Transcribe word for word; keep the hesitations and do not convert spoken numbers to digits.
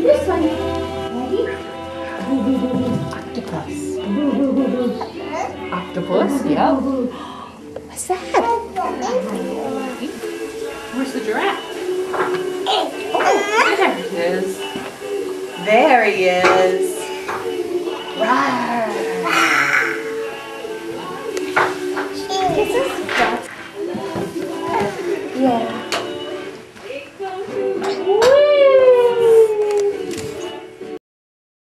this one. Ready? Octopus. Octopus, yeah. What's that? Where's the giraffe? Oh, there he is. There he is. Rawr. Yeah.